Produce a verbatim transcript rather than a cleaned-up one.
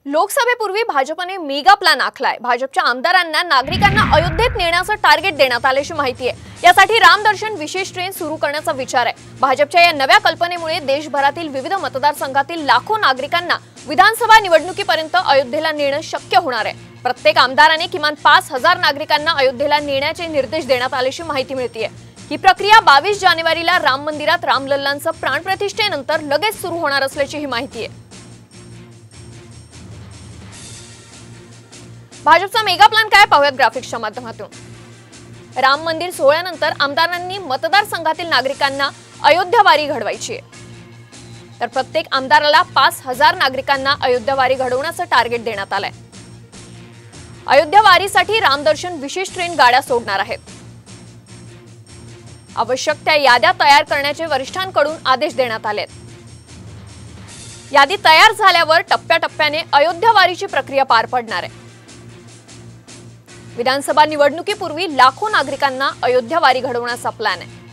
लोकसभेपूर्वी भाजपने mega plan आखलाय। भाजपच्या आमदारांना नागरिकांना अयोध्येत नेण्याचं टार्गेट देण्यात आल्याची माहिती आहे। यासाठी रामदर्शन विशेष ट्रेन सुरू करण्याचा विचार आहे। भाजपच्या या नव्या कल्पनेमुळे देशभरातील विविध मतदारसंघातील लाखो नागरिकांना विधानसभा निवडणुकीपर्यंत अयोध्येला नेणं शक्य होणार आहे। प्रत्येक आमदाराने किमान पाच हजार नागरिकांना अयोध्येला नेण्याचे निर्देश देण्यात आल्याची माहिती मिळते। ही प्रक्रिया बावीस जानेवारीला राम मंदिरात रामलल्लांचं प्राणप्रतिष्ठेनंतर लगेच सुरू होणार असल्याची ही माहिती आहे। भाजपचा मेगा प्लॅन काय पाहूयात ग्राफिक्सच्या माध्यमातून। राम मंदिर सोहळ्यानंतर आमदारांनी मतदारसंघातील नागरिकांना अयोध्यावारी घडवायची आहे। तर प्रत्येक आमदाराला पाच हजार नागरिकांना अयोध्यावारी घडवण्याचं टार्गेट देण्यात आलंय। अयोध्यावारीसाठी रामदर्शन विशेष ट्रेन गाड्या सोडणार आहेत। आवश्यक त्या याद्या तयार करण्याचे वरिष्ठांकडून आदेश देण्यात आलेत। यादी तयार झाल्यावर टप्प्याटप्प्याने अयोध्यावारीची प्रक्रिया पार पडणार आहे। विधानसभा निवडणुकीपूर्वी लाखो नागरिकांना अयोध्यावारी घडवण्याचा प्लॅन आहे।